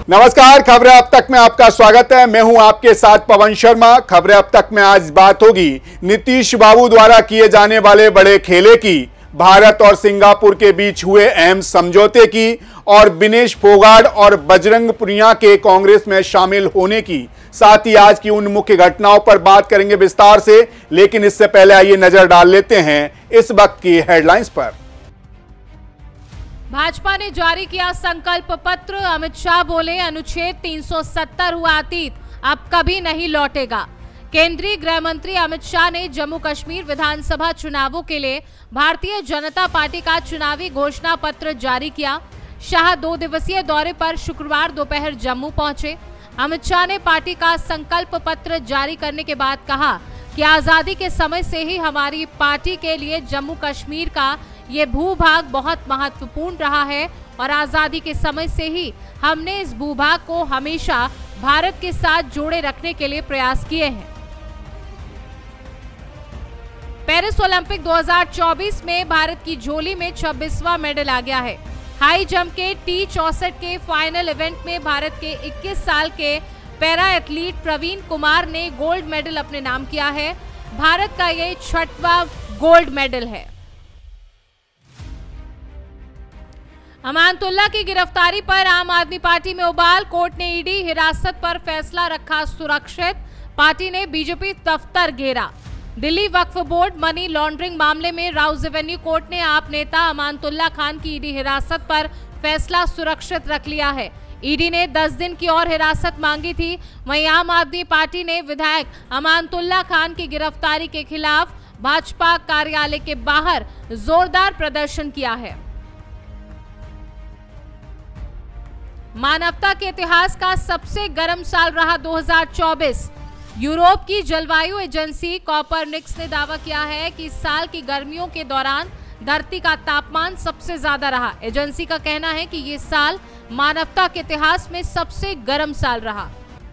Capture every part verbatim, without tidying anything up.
नमस्कार, खबरें अब तक में आपका स्वागत है। मैं हूं आपके साथ पवन शर्मा। खबरें अब तक में आज बात होगी नीतीश बाबू द्वारा किए जाने वाले बड़े खेले की, भारत और सिंगापुर के बीच हुए अहम समझौते की और विनेश फोगाट और बजरंग पुनिया के कांग्रेस में शामिल होने की, साथ ही आज की उन मुख्य घटनाओं पर बात करेंगे विस्तार से। लेकिन इससे पहले आइए नजर डाल लेते हैं इस वक्त की हेडलाइंस पर। भाजपा ने जारी किया संकल्प पत्र। अमित शाह बोले अनुच्छेद तीन सौ सत्तर हुआ अतीत, अब कभी नहीं लौटेगा। केंद्रीय गृह मंत्री अमित शाह ने जम्मू कश्मीर विधानसभा चुनावों के लिए भारतीय जनता पार्टी का चुनावी घोषणा पत्र जारी किया। शाह दो दिवसीय दौरे पर शुक्रवार दोपहर जम्मू पहुंचे। अमित शाह ने पार्टी का संकल्प पत्र जारी करने के बाद कहा कि आजादी के समय से ही हमारी पार्टी के लिए जम्मू कश्मीर का ये भूभाग बहुत महत्वपूर्ण रहा है और आजादी के समय से ही हमने इस भूभाग को हमेशा भारत के साथ जोड़े रखने के लिए प्रयास किए हैं। पेरिस ओलंपिक दो हज़ार चौबीस में भारत की झोली में छब्बीसवां मेडल आ गया है। हाई जंप के टी चौसठ के फाइनल इवेंट में भारत के इक्कीस साल के पैरा एथलीट प्रवीण कुमार ने गोल्ड मेडल अपने नाम किया है। भारत का ये छठवां गोल्ड मेडल है। अमानतुल्लाह की गिरफ्तारी पर आम आदमी पार्टी में उबाल। कोर्ट ने ईडी हिरासत पर फैसला रखा सुरक्षित। पार्टी ने बीजेपी दफ्तर घेरा। Delhi Waqf board money laundering मामले में राउज एवेन्यू कोर्ट ने आप नेता अमानतुल्लाह खान की ईडी हिरासत पर फैसला सुरक्षित रख लिया है। ईडी ने दस दिन की और हिरासत मांगी थी। वहीं आम आदमी पार्टी ने विधायक अमानतुल्लाह खान की गिरफ्तारी के खिलाफ भाजपा कार्यालय के बाहर जोरदार प्रदर्शन किया है। मानवता के इतिहास का सबसे गर्म साल रहा दो हज़ार चौबीस। यूरोप की जलवायु एजेंसी कॉपरनिकस ने दावा किया है कि इस साल की गर्मियों के दौरान धरती का तापमान सबसे ज्यादा रहा। एजेंसी का कहना है कि ये साल मानवता के इतिहास में सबसे गर्म साल रहा।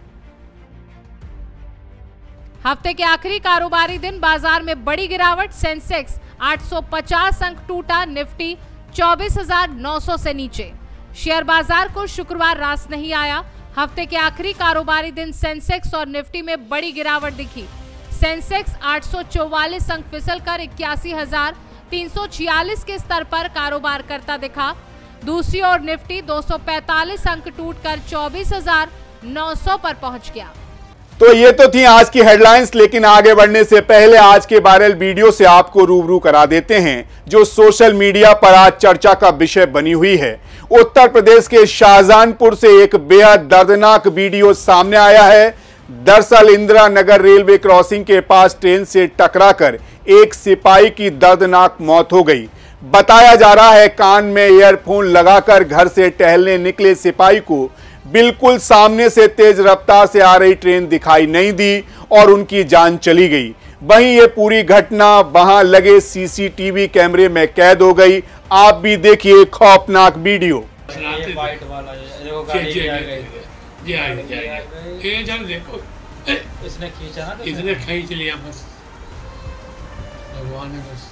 हफ्ते के आखिरी कारोबारी दिन बाजार में बड़ी गिरावट। सेंसेक्स आठ सौ पचास अंक टूटा। निफ्टी चौबीस हजार नौ सौ से नीचे। शेयर बाजार को शुक्रवार रास नहीं आया। हफ्ते के आखिरी कारोबारी दिन सेंसेक्स और निफ्टी में बड़ी गिरावट दिखी। सेंसेक्स आठ सौ चौवालीस अंक फिसलकर इक्यासी हजार तीन सौ छियालीस के स्तर पर कारोबार करता दिखा। दूसरी ओर निफ्टी दो सौ पैंतालीस अंक टूटकर चौबीस हजार नौ सौ पर पहुंच गया। तो ये तो थी आज की हेडलाइंस, लेकिन आगे बढ़ने से पहले आज के वायरल वीडियो से आपको रूबरू करा देते हैं जो सोशल मीडिया पर आज चर्चा का विषय बनी हुई है। उत्तर प्रदेश के शाहजहानपुर से एक बेहद दर्दनाक वीडियो सामने आया है। दरअसल इंदिरा नगर रेलवे क्रॉसिंग के पास ट्रेन से टकराकर एक सिपाही की दर्दनाक मौत हो गई। बताया जा रहा है कान में ईयरफोन लगाकर घर से टहलने निकले सिपाही को बिल्कुल सामने से तेज रफ्तार से आ रही ट्रेन दिखाई नहीं दी और उनकी जान चली गई। वहीं ये पूरी घटना वहां लगे सीसीटीवी कैमरे में कैद हो गई। आप भी देखिए खौफनाक वीडियो। ये वाइट वाला जो गाड़ी जी आ गई जी आ गई ये जब देखो इसने खींचा ना, इसने खींच लिया बस, भगवान ने बस।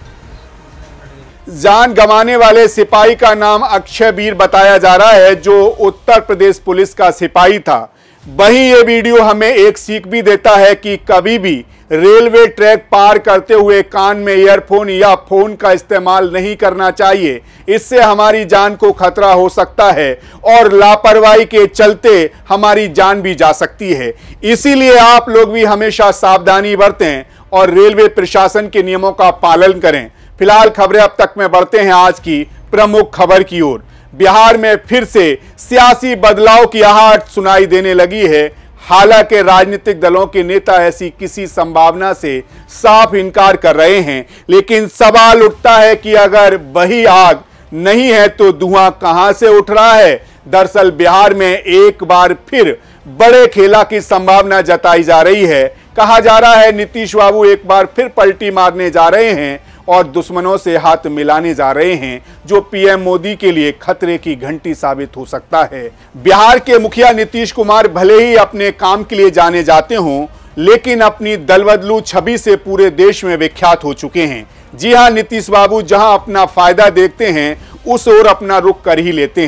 जान गंवाने वाले सिपाही का नाम अक्षय वीर बताया जा रहा है, जो उत्तर प्रदेश पुलिस का सिपाही था। वहीं ये वीडियो हमें एक सीख भी देता है कि कभी भी रेलवे ट्रैक पार करते हुए कान में ईयरफोन या फोन का इस्तेमाल नहीं करना चाहिए। इससे हमारी जान को खतरा हो सकता है और लापरवाही के चलते हमारी जान भी जा सकती है। इसीलिए आप लोग भी हमेशा सावधानी बरतें और रेलवे प्रशासन के नियमों का पालन करें। फिलहाल खबरें अब तक में बढ़ते हैं आज की प्रमुख खबर की ओर। बिहार में फिर से सियासी बदलाव की आहट सुनाई देने लगी है। हालांकि राजनीतिक दलों के नेता ऐसी किसी संभावना से साफ इनकार कर रहे हैं, लेकिन सवाल उठता है कि अगर वही आग नहीं है तो धुआं कहां से उठ रहा है। दरअसल बिहार में एक बार फिर बड़े खेला की संभावना जताई जा रही है। कहा जा रहा है नीतीश बाबू एक बार फिर पलटी मारने जा रहे हैं और दुश्मनों से हाथ मिलाने जा रहे हैं, जो पीएम मोदी के लिए खतरे की घंटी साबित हो सकता है। बिहार के मुखिया नीतीश कुमार भले ही अपने काम के लिए जाने जाते हों, लेकिन अपनी दलबदलू छवि से पूरे देश में विख्यात हो चुके हैं। जी हां, नीतीश बाबू जहां अपना फायदा देखते हैं उस ओर अपना रुख कर ही लेते हैं।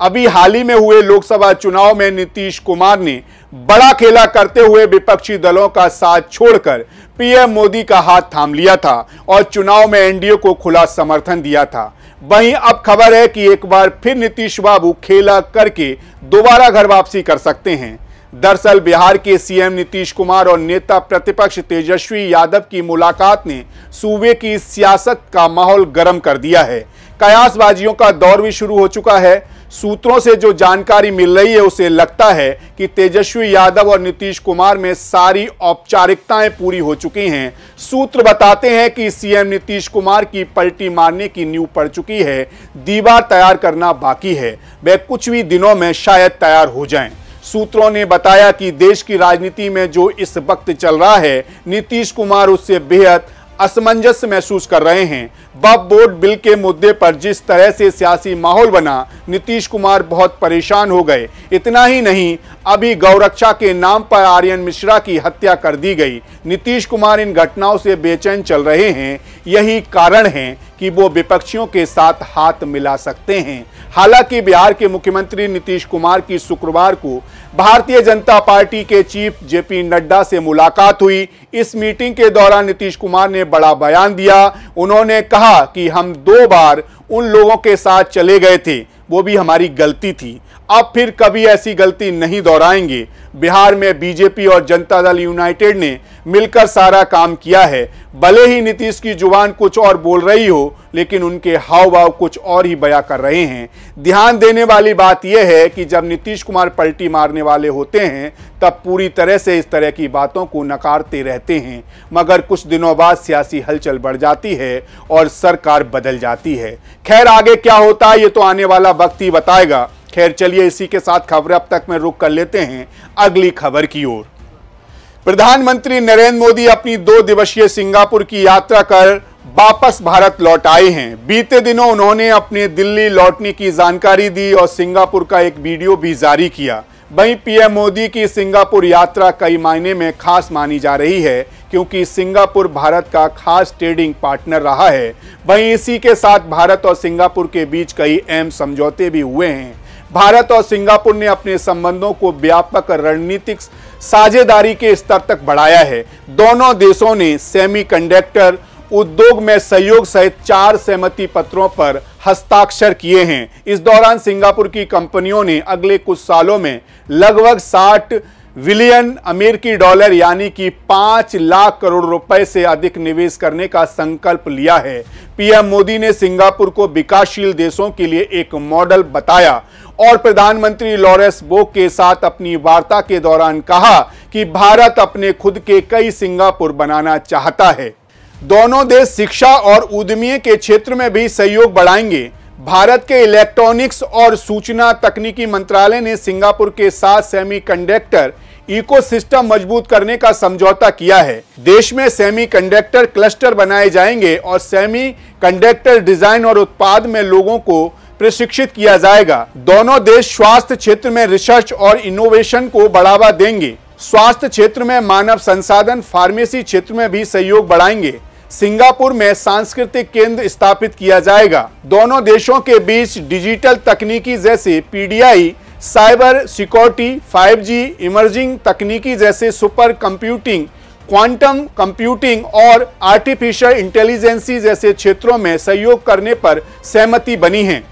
अभी हाल ही में हुए लोकसभा चुनाव में नीतीश कुमार ने बड़ा खेला करते हुए विपक्षी दलों का साथ छोड़कर पीएम मोदी का हाथ थाम लिया था और चुनाव में एनडीए को खुला समर्थन दिया था। वहीं अब खबर है कि एक बार फिर नीतीश बाबू खेला करके दोबारा घर वापसी कर सकते हैं। दरअसल बिहार के सीएम नीतीश कुमार और नेता प्रतिपक्ष तेजस्वी यादव की मुलाकात ने सूबे की सियासत का माहौल गर्म कर दिया है। कयासबाजियों का दौर भी शुरू हो चुका है। सूत्रों से जो जानकारी मिल रही है उसे लगता है कि तेजस्वी यादव और नीतीश कुमार में सारी औपचारिकताएं पूरी हो चुकी हैं। सूत्र बताते हैं कि सीएम नीतीश कुमार की पलटी मारने की नींव पड़ चुकी है, दीवार तैयार करना बाकी है। वे कुछ भी दिनों में शायद तैयार हो जाएं। सूत्रों ने बताया कि देश की राजनीति में जो इस वक्त चल रहा है, नीतीश कुमार उससे बेहद असमंजस महसूस कर रहे हैं। वक्फ बोर्ड बिल के मुद्दे पर जिस तरह से सियासी माहौल बना, नीतीश कुमार बहुत परेशान हो गए। इतना ही नहीं, अभी गौरक्षा के नाम पर आर्यन मिश्रा की हत्या कर दी गई। नीतीश कुमार इन घटनाओं से बेचैन चल रहे हैं। यही कारण है कि वो विपक्षियों के साथ हाथ मिला सकते हैं। हालांकि बिहार के मुख्यमंत्री नीतीश कुमार की शुक्रवार को भारतीय जनता पार्टी के चीफ जेपी नड्डा से मुलाकात हुई। इस मीटिंग के दौरान नीतीश कुमार ने बड़ा बयान दिया। उन्होंने कहा कि हम दो बार उन लोगों के साथ चले गए थे, वो भी हमारी गलती थी, अब फिर कभी ऐसी गलती नहीं दोहराएंगे। बिहार में बीजेपी और जनता दल यूनाइटेड ने मिलकर सारा काम किया है। भले ही नीतीश की जुबान कुछ और बोल रही हो, लेकिन उनके हाव भाव कुछ और ही बयां कर रहे हैं। ध्यान देने वाली बात यह है कि जब नीतीश कुमार पलटी मारने वाले होते हैं तब पूरी तरह से इस तरह की बातों को नकारते रहते हैं, मगर कुछ दिनों बाद सियासी हलचल बढ़ जाती है और सरकार बदल जाती है। खैर, आगे क्या होता है ये तो आने वाला वक्त ही बताएगा। खैर चलिए, इसी के साथ खबरें अब तक में रुक कर लेते हैं अगली खबर की ओर। प्रधानमंत्री नरेंद्र मोदी अपनी दो दिवसीय सिंगापुर की यात्रा कर वापस भारत लौट आए हैं। बीते दिनों उन्होंने अपने दिल्ली लौटने की जानकारी दी और सिंगापुर का एक वीडियो भी जारी किया। वहीं पीएम मोदी की सिंगापुर यात्रा कई मायने में खास मानी जा रही है, क्योंकि सिंगापुर भारत का खास ट्रेडिंग पार्टनर रहा है। वहीं इसी के साथ भारत और सिंगापुर के बीच कई अहम समझौते भी हुए हैं। भारत और सिंगापुर ने अपने संबंधों को व्यापक रणनीतिक साझेदारी के स्तर तक बढ़ाया है। दोनों देशों ने सेमीकंडक्टर उद्योग में सहयोग सहित चार सहमति पत्रों पर हस्ताक्षर किए हैं। इस दौरान सिंगापुर की कंपनियों ने अगले कुछ सालों में लगभग साठ बिलियन अमेरिकी डॉलर यानी कि पांच लाख करोड़ रुपए से अधिक निवेश करने का संकल्प लिया है। पीएम मोदी ने सिंगापुर को विकासशील देशों के लिए एक मॉडल बताया और प्रधानमंत्री लॉरेंस वोंग के साथ अपनी वार्ता के दौरान कहा कि भारत अपने खुद के कई सिंगापुर बनाना चाहता है। दोनों देश शिक्षा और उद्यमी के क्षेत्र में भी सहयोग बढ़ाएंगे। भारत के इलेक्ट्रॉनिक्स और सूचना तकनीकी मंत्रालय ने सिंगापुर के साथ सेमीकंडक्टर इकोसिस्टम मजबूत करने का समझौता किया है। देश में सेमीकंडक्टर क्लस्टर बनाए जाएंगे और सेमीकंडक्टर डिजाइन और उत्पाद में लोगों को प्रशिक्षित किया जाएगा। दोनों देश स्वास्थ्य क्षेत्र में रिसर्च और इनोवेशन को बढ़ावा देंगे। स्वास्थ्य क्षेत्र में मानव संसाधन, फार्मेसी क्षेत्र में भी सहयोग बढ़ाएंगे। सिंगापुर में सांस्कृतिक केंद्र स्थापित किया जाएगा। दोनों देशों के बीच डिजिटल तकनीकी जैसे PDI, cyber security, five G, emerging तकनीकी जैसे सुपर कंप्यूटिंग, क्वांटम कंप्यूटिंग और आर्टिफिशियल इंटेलिजेंसी जैसे क्षेत्रों में सहयोग करने पर सहमति बनी है।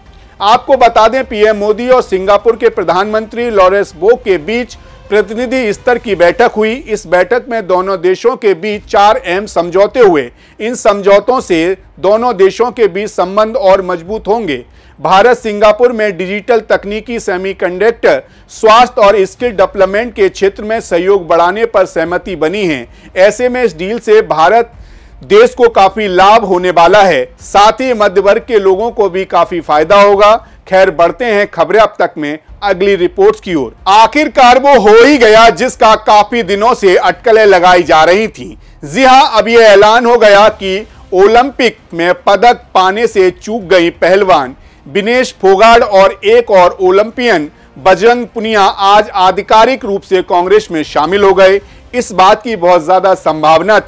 आपको बता दें, पीएम मोदी और सिंगापुर के प्रधानमंत्री लॉरेंस वोंग के बीच प्रतिनिधि स्तर की बैठक हुई। इस बैठक में दोनों देशों के बीच चार अहम समझौते हुए। इन समझौतों से दोनों देशों के बीच संबंध और मजबूत होंगे। भारत सिंगापुर में डिजिटल तकनीकी, सेमीकंडक्टर, स्वास्थ्य और स्किल डेवलपमेंट के क्षेत्र में सहयोग बढ़ाने पर सहमति बनी है। ऐसे में इस डील से भारत देश को काफी लाभ होने वाला है, साथ ही मध्य वर्ग के लोगों को भी काफी फायदा होगा। खैर, बढ़ते हैं खबरें अब तक में अगली रिपोर्ट्स की ओर। आखिरकार वो हो ही गया जिसका काफी दिनों से अटकलें लगाई जा रही थी। जी हां, अब यह ऐलान हो गया कि ओलंपिक में पदक पाने से चूक गई पहलवान विनेश फोगाट और एक और ओलंपियन बजरंग पुनिया आज आधिकारिक रूप से कांग्रेस में शामिल हो गए। इस बात की बहुत ज्यादा संभावना थी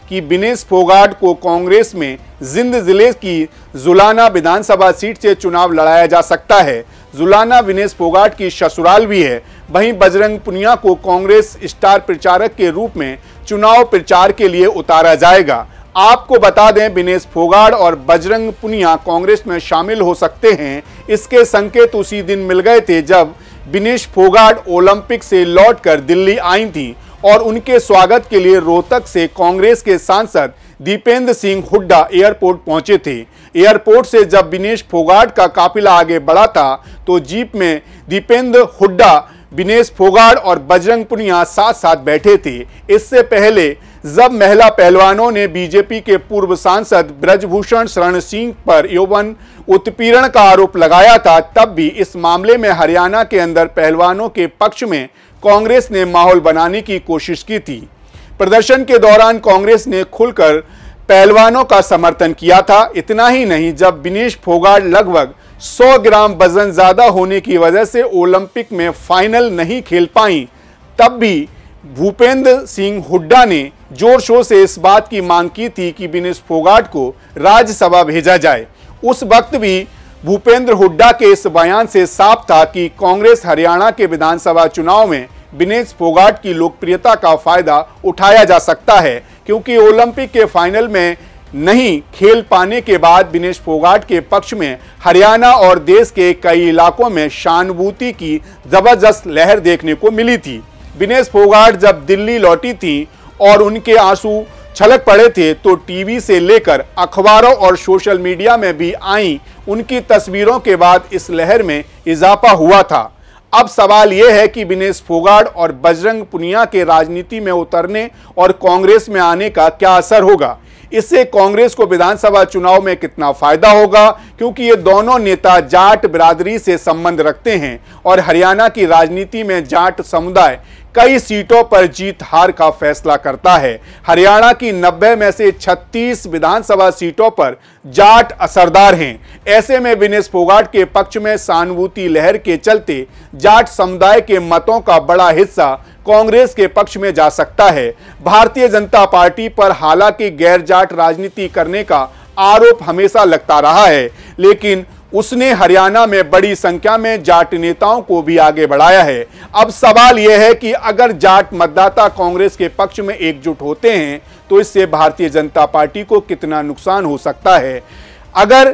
कि विनेश फोगाट को कांग्रेस में जिंद जिले की जुलाना विधानसभा सीट से चुनाव लड़ाया जा सकता है। जुलाना विनेश फोगाट की ससुराल भी है। वहीं बजरंग पुनिया को कांग्रेस स्टार प्रचारक के रूप में चुनाव प्रचार के लिए उतारा जाएगा। आपको बता दें, विनेश फोगाट और बजरंग पुनिया कांग्रेस में शामिल हो सकते हैं। इसके संकेत उसी दिन मिल गए थे जब विनेश फोगाट ओलंपिक से लौटकर दिल्ली आई थी और उनके स्वागत के लिए रोहतक से कांग्रेस के सांसद दीपेंद्र सिंह हुड्डा एयरपोर्ट पहुंचे थे। एयरपोर्ट से जब विनेश फोगाट का काफिला आगे बढ़ा था तो जीप में दीपेंद्र हुड्डा, विनेश फोगाट और बजरंग पुनिया साथ साथ बैठे थे। इससे पहले जब महिला पहलवानों ने बीजेपी के पूर्व सांसद ब्रजभूषण शरण सिंह पर यौवन उत्पीड़न का आरोप लगाया था, तब भी इस मामले में हरियाणा के अंदर पहलवानों के पक्ष में कांग्रेस ने माहौल बनाने की कोशिश की थी। प्रदर्शन के दौरान कांग्रेस ने खुलकर पहलवानों का समर्थन किया था। इतना ही नहीं, जब विनेश फोगाट लगभग सौ ग्राम वजन ज्यादा होने की वजह से ओलंपिक में फाइनल नहीं खेल पाई, तब भी भूपेंद्र सिंह हुड्डा ने जोर शोर से इस बात की मांग की थी कि विनेश फोगाट को राज्यसभा भेजा जाए। उस वक्त भी भूपेंद्र हुड्डा के इस बयान से साफ था कि कांग्रेस हरियाणा के विधानसभा चुनाव में विनेश फोगाट की लोकप्रियता का फायदा उठाया जा सकता है, क्योंकि ओलंपिक के फाइनल में नहीं खेल पाने के बाद विनेश फोगाट के पक्ष में हरियाणा और देश के कई इलाकों में सहानुभूति की जबरदस्त लहर देखने को मिली थी। विनेश फोगाट जब दिल्ली लौटी थी और उनके आंसू छलक पड़े थे तो टीवी से लेकर अखबारों और सोशल मीडिया में भी आई उनकी तस्वीरों के बाद इस लहर में इजाफा हुआ था। अब सवाल यह है कि विनेश फोगाट और बजरंग पुनिया के राजनीति में उतरने और कांग्रेस में आने का क्या असर होगा। इससे कांग्रेस को विधानसभा चुनाव में कितना फायदा होगा, क्योंकि ये दोनों नेता जाट बिरादरी से संबंध रखते हैं और हरियाणा की राजनीति में जाट समुदाय कई सीटों पर जीत हार का फैसला करता है। हरियाणा की नब्बे में से छत्तीस विधानसभा सीटों पर जाट असरदार हैं। ऐसे में विनेश फोगाट के पक्ष में सहानुभूति लहर के चलते जाट समुदाय के मतों का बड़ा हिस्सा कांग्रेस के पक्ष में जा सकता है। भारतीय जनता पार्टी पर हालांकि गैर जाट राजनीति करने का आरोप हमेशा लगता रहा है, लेकिन उसने हरियाणा में बड़ी संख्या में जाट नेताओं को भी आगे बढ़ाया है। अब सवाल यह है कि अगर जाट मतदाता कांग्रेस के पक्ष में एकजुट होते हैं तो इससे भारतीय जनता पार्टी को कितना नुकसान हो सकता है। अगर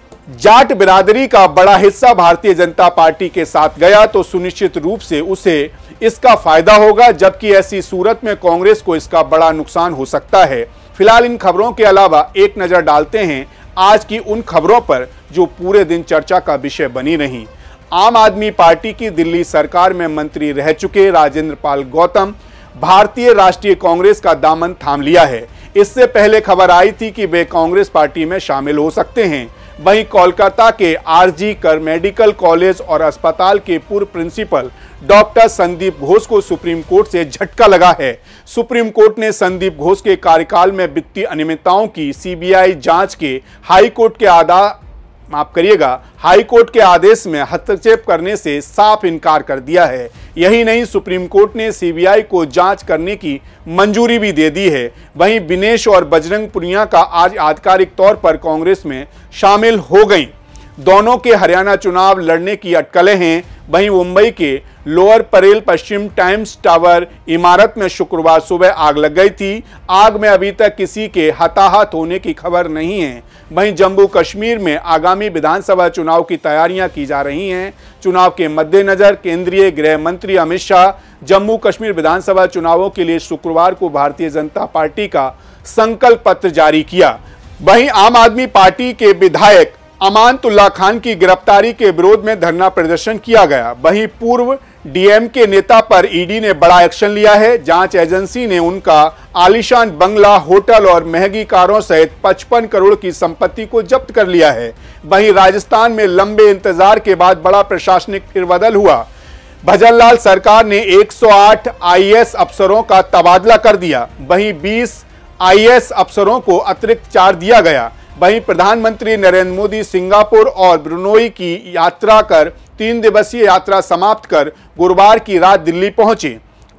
जाट बिरादरी का बड़ा हिस्सा भारतीय जनता पार्टी के साथ गया तो सुनिश्चित रूप से उसे इसका फायदा होगा, जबकि ऐसी सूरत में कांग्रेस को इसका बड़ा नुकसान हो सकता है। फिलहाल इन खबरों के अलावा एक नजर डालते हैं आज की उन खबरों पर जो पूरे दिन चर्चा का विषय बनी रही। आम आदमी पार्टी की दिल्ली सरकार में मंत्री रह चुके राजेंद्र पाल गौतम भारतीय राष्ट्रीय कांग्रेस का दामन थाम लिया है। इससे पहले खबर आई थी कि वे कांग्रेस पार्टी में शामिल हो सकते हैं। वहीं कोलकाता के आरजी कर मेडिकल कॉलेज और अस्पताल के पूर्व प्रिंसिपल डॉक्टर संदीप घोष को सुप्रीम कोर्ट से झटका लगा है। सुप्रीम कोर्ट ने संदीप घोष के कार्यकाल में वित्तीय अनियमितताओं की सीबीआई जांच के हाई कोर्ट के आदा माफ करिएगा हाई कोर्ट के आदेश में हस्तक्षेप करने से साफ इनकार कर दिया है। यही नहीं, सुप्रीम कोर्ट ने सीबीआई को जांच करने की मंजूरी भी दे दी है। वहीं विनेश और बजरंग पुनिया का आज आधिकारिक तौर पर कांग्रेस में शामिल हो गई। दोनों के हरियाणा चुनाव लड़ने की अटकलें हैं। वहीं मुंबई के लोअर परेल पश्चिम टाइम्स टावर इमारत में शुक्रवार सुबह आग लग गई थी। आग में अभी तक किसी के हताहत होने की खबर नहीं है। वहीं जम्मू कश्मीर में आगामी विधानसभा चुनाव की तैयारियां की जा रही हैं। चुनाव के मद्देनजर केंद्रीय गृह मंत्री अमित शाह जम्मू कश्मीर विधानसभा चुनावों के लिए शुक्रवार को भारतीय जनता पार्टी का संकल्प पत्र जारी किया। वहीं आम आदमी पार्टी के विधायक अमानतुल्लाह खान की गिरफ्तारी के विरोध में धरना प्रदर्शन किया गया। वहीं पूर्व डीएमके नेता पर ईडी ने बड़ा एक्शन लिया है। जांच एजेंसी ने उनका आलीशान बंगला, होटल और महंगी कारों सहित पचपन करोड़ की संपत्ति को जब्त कर लिया है। वहीं राजस्थान में लंबे इंतजार के बाद बड़ा प्रशासनिक फेरबदल हुआ। भजनलाल सरकार ने एक सौ आठ आईएएस अफसरों का तबादला कर दिया। वहीं बीस आईएएस अफसरों को अतिरिक्त चार्ज दिया गया। वहीं प्रधानमंत्री नरेंद्र मोदी सिंगापुर और ब्रुनोई की यात्रा कर तीन दिवसीय यात्रा समाप्त कर गुरुवार की रात दिल्ली पहुंचे।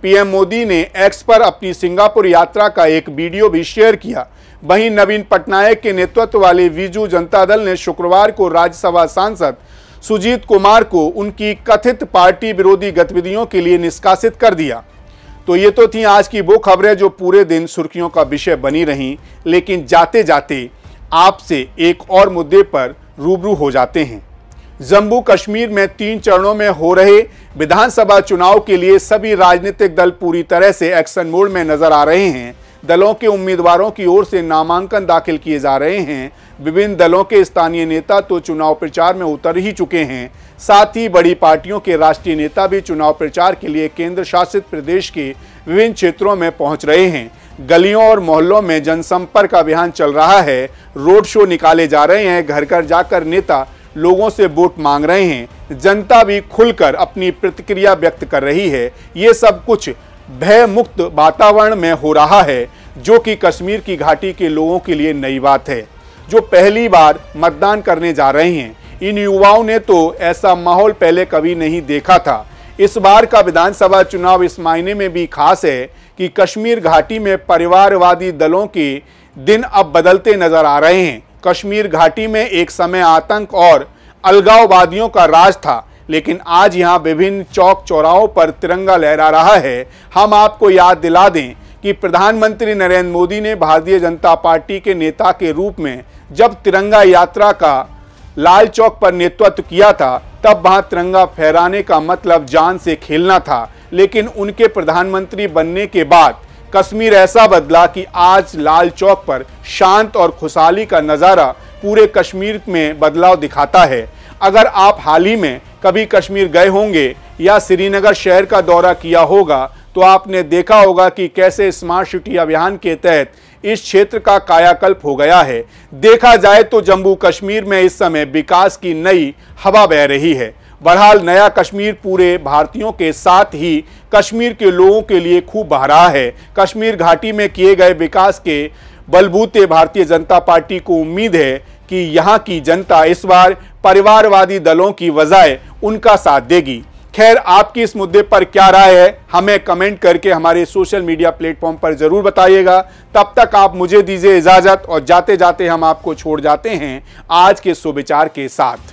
पीएम मोदी ने एक्स पर अपनी सिंगापुर यात्रा का एक वीडियो भी शेयर किया। वहीं नवीन पटनायक के नेतृत्व वाले बीजू जनता दल ने शुक्रवार को राज्यसभा सांसद सुजीत कुमार को उनकी कथित पार्टी विरोधी गतिविधियों के लिए निष्कासित कर दिया। तो ये तो थी आज की वो खबरें जो पूरे दिन सुर्खियों का विषय बनी रहीं, लेकिन जाते जाते आपसे एक और मुद्दे पर रूबरू हो जाते हैं। जम्मू कश्मीर में तीन चरणों में हो रहे विधानसभा चुनाव के लिए सभी राजनीतिक दल पूरी तरह से एक्शन मोड में नजर आ रहे हैं। दलों के उम्मीदवारों की ओर से नामांकन दाखिल किए जा रहे हैं। विभिन्न दलों के स्थानीय नेता तो चुनाव प्रचार में उतर ही चुके हैं। साथ ही बड़ी पार्टियों के राष्ट्रीय नेता भी चुनाव प्रचार के लिए केंद्र शासित प्रदेश के विभिन्न क्षेत्रों में पहुंच रहे हैं। गलियों और मोहल्लों में जनसंपर्क अभियान चल रहा है। रोड शो निकाले जा रहे हैं। घर घर जाकर नेता लोगों से वोट मांग रहे हैं। जनता भी खुलकर अपनी प्रतिक्रिया व्यक्त कर रही है। ये सब कुछ भय मुक्त वातावरण में हो रहा है, जो कि कश्मीर की घाटी के लोगों के लिए नई बात है, जो पहली बार मतदान करने जा रहे हैं। इन युवाओं ने तो ऐसा माहौल पहले कभी नहीं देखा था। इस बार का विधानसभा चुनाव इस मायने में भी खास है कि कश्मीर घाटी में परिवारवादी दलों के दिन अब बदलते नजर आ रहे हैं। कश्मीर घाटी में एक समय आतंक और अलगाववादियों का राज था, लेकिन आज यहां विभिन्न चौक चौराहों पर तिरंगा लहरा रहा है। हम आपको याद दिला दें कि प्रधानमंत्री नरेंद्र मोदी ने भारतीय जनता पार्टी के नेता के रूप में जब तिरंगा यात्रा का लाल चौक पर नेतृत्व किया था, तब वहां तिरंगा फहराने का मतलब जान से खेलना था। लेकिन उनके प्रधानमंत्री बनने के बाद कश्मीर ऐसा बदला कि आज लाल चौक पर शांत और खुशहाली का नज़ारा पूरे कश्मीर में बदलाव दिखाता है। अगर आप हाल ही में कभी कश्मीर गए होंगे या श्रीनगर शहर का दौरा किया होगा, तो आपने देखा होगा कि कैसे स्मार्ट सिटी अभियान के तहत इस क्षेत्र का कायाकल्प हो गया है। देखा जाए तो जम्मू कश्मीर में इस समय विकास की नई हवा बह रही है। बहरहाल नया कश्मीर पूरे भारतीयों के साथ ही कश्मीर के लोगों के लिए खूब बह रहा है। कश्मीर घाटी में किए गए विकास के बलबूते भारतीय जनता पार्टी को उम्मीद है कि यहाँ की जनता इस बार परिवारवादी दलों की बजाय उनका साथ देगी। खैर, आपकी इस मुद्दे पर क्या राय है, हमें कमेंट करके हमारे सोशल मीडिया प्लेटफॉर्म पर जरूर बताइएगा। तब तक आप मुझे दीजिए इजाजत और जाते जाते हम आपको छोड़ जाते हैं आज के सुविचार के साथ।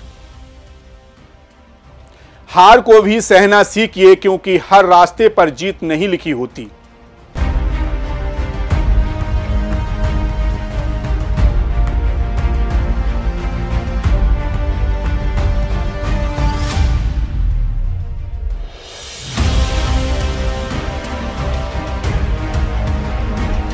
हार को भी सहना सीखिए, क्योंकि हर रास्ते पर जीत नहीं लिखी होती।